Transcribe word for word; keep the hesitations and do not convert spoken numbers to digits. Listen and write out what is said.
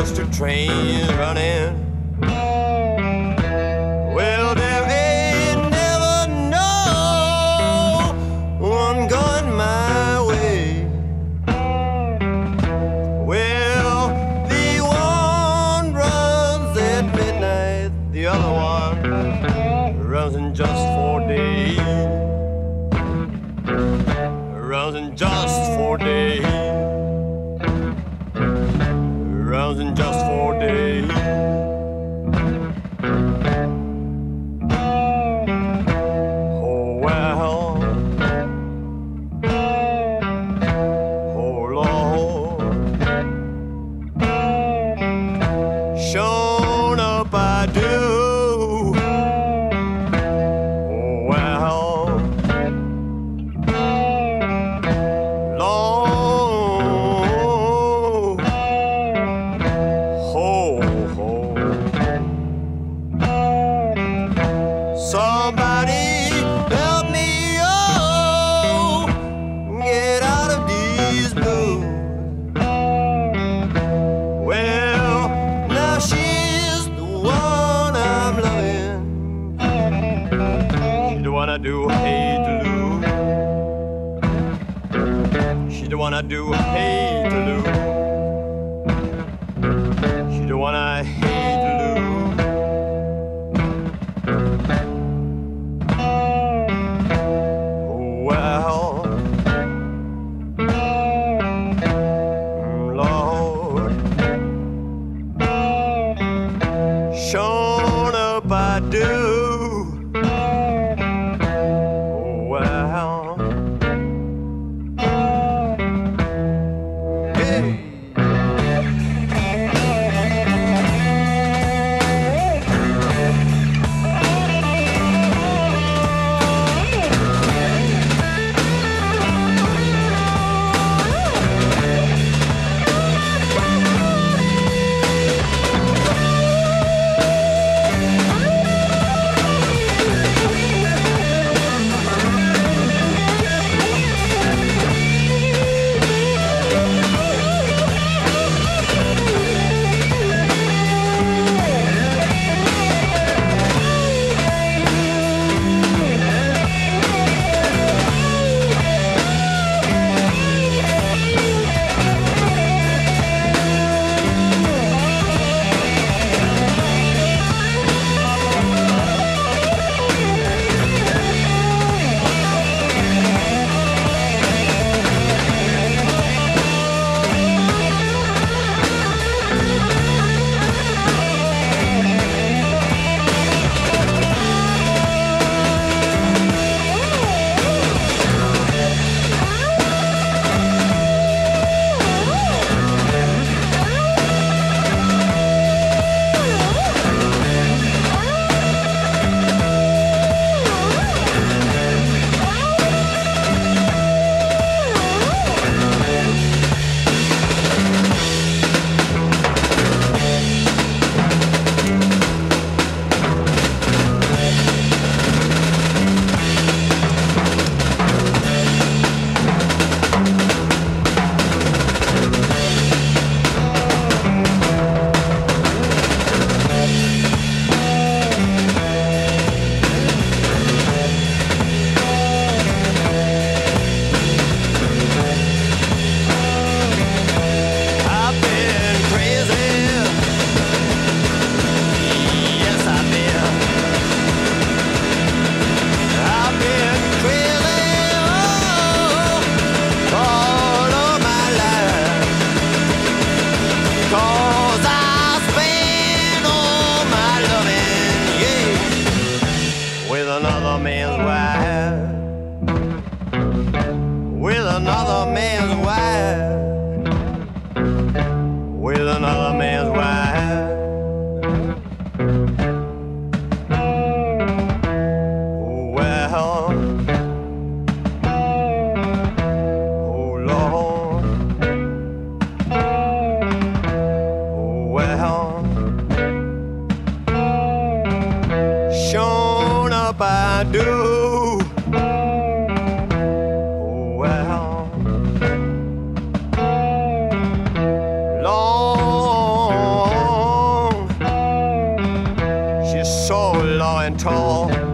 just a train running. Well, there ain't never no one going my way. Well, the one runs at midnight, the other one runs in just four days. Runs in just four days. Runs in just four days. Oh well. Oh Lord. Shown up I do. Oh well. Long. Ho ho. Somebody help me, oh, get out of these blues. Well, now she's the one I'm loving. She's the one I do hate to lose. She's the one I do hate to lose. She's the one I hate to lose. Oh well, Lord, shown up I do. Oh well, hey. Another man's wife, with another man's wife. Oh well, oh Lord, oh well, shown up I do. Long stand tall.